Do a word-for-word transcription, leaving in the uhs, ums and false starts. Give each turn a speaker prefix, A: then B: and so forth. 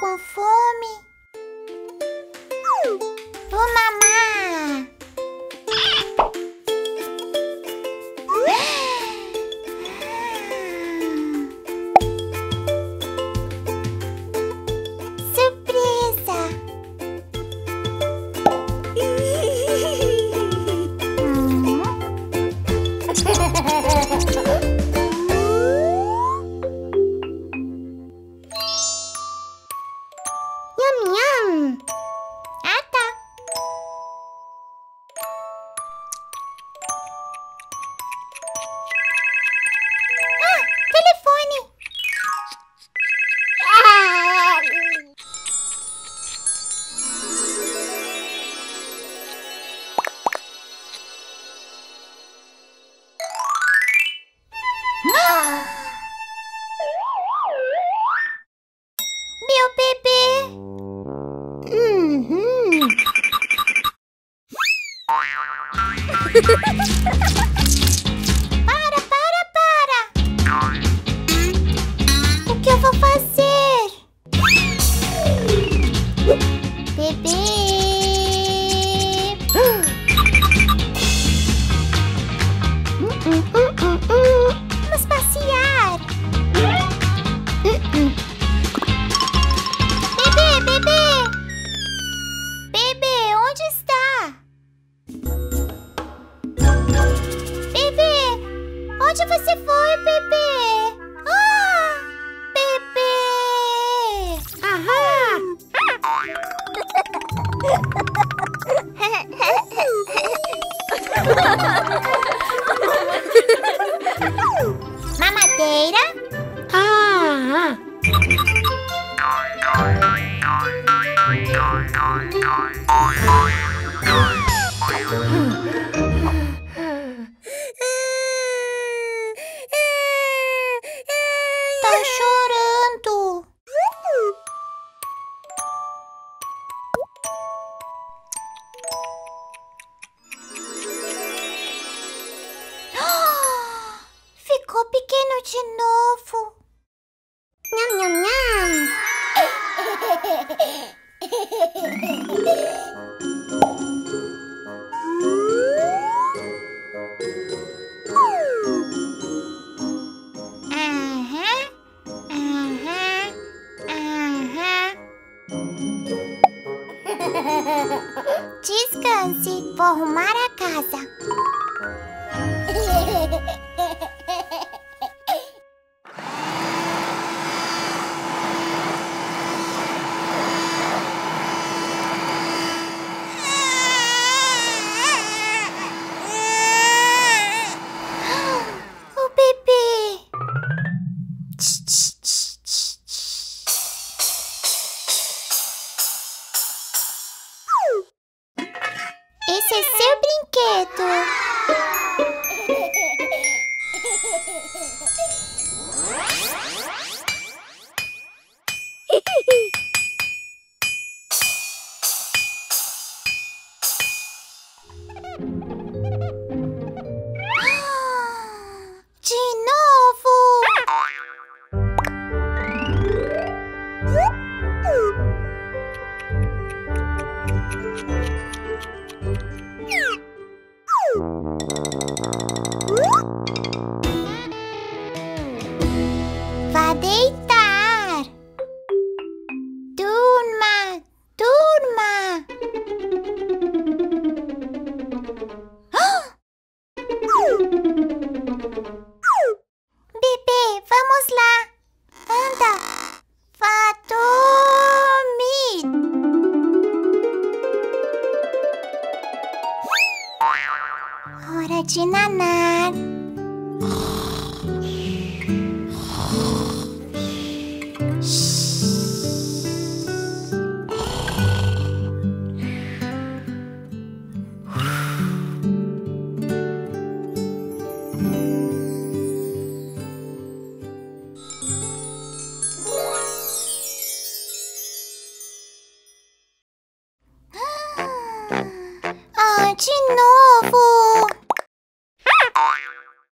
A: com fome. Vou mamar. Surpresa! Hum. Nham, nham. Ah, tá. Ah, telefone. Ah. Meu bebê. Uhum. Para, para, para. O que eu vou fazer? Bebê. Hum, hum, hum, hum, hum. Vamos passear. Hum, hum. Bebê, bebê. Bebê, onde está? Bebê, onde você foi, bebê? Ah, bebê. Aham. Mamadeira. Ah. Tá chorando. Ficou pequeno de novo. Nham, nham, nham. Aham, aham, aham. Descanse, vou arrumar a casa.